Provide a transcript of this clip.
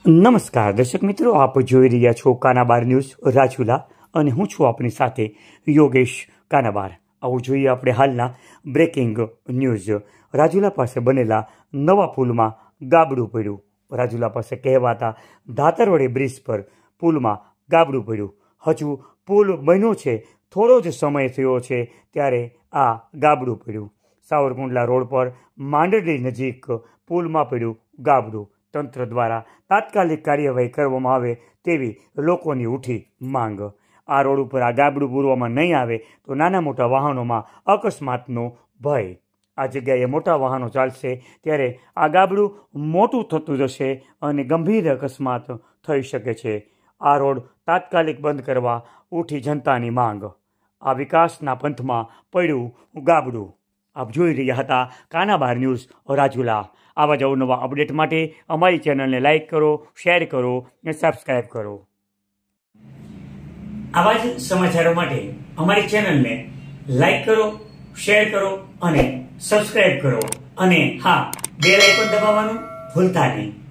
નમસ્કાર દર્શક મિત્રો, આપ જોઈ રહ્યા છો કાનાબાર ન્યૂઝ રાજુલા અને હું છું આપની સાથે યોગેશ કાનાબાર। આવું જોઈએ આપણે હાલના બ્રેકિંગ ન્યૂઝ। રાજુલા પાસે બનેલા નવા પુલમાં ગાબડું પડ્યું। રાજુલા પાસે કહેવાતા ધાતરવડે બ્રિજ પર પુલમાં ગાબડું પડ્યું। હજુ પુલ બન્યો છે, થોડો જ સમય થયો છે ત્યારે આ ગાબડું પડ્યું। સાવરકુંડલા રોડ પર માંડરડી નજીક પુલમાં પડ્યું ગાબડું। તંત્ર દ્વારા તાત્કાલિક કાર્યવાહી કરવામાં આવે તેવી લોકોની ઉઠી માંગ। આ રોડ ઉપર આ ગાબડું પૂરવામાં નહીં આવે તો નાના મોટા વાહનોમાં અકસ્માતનો ભય। આ જગ્યાએ મોટા વાહનો ચાલશે ત્યારે આ ગાબડું મોટું થતું જશે અને ગંભીર અકસ્માત થઈ શકે છે। આ રોડ તાત્કાલિક બંધ કરવા ઉઠી જનતાની માંગ। આ વિકાસના પંથમાં પડ્યું ગાબડું। આપ જોઈ રહ્યા હતા કાનાબાર ન્યૂઝ રાજુલા। આવા જ અવનવા અપડેટ માટે અમારી ચેનલને લાઇક કરો, શેર કરો અને સબસ્ક્રાઈબ કરો। આવા જ સમાચારો માટે અમારી ચેનલને લાઇક કરો, શેર કરો અને સબસ્ક્રાઈબ કરો અને હા, બેલ આઇકોન દબાવવાનું ભૂલતા નહીં।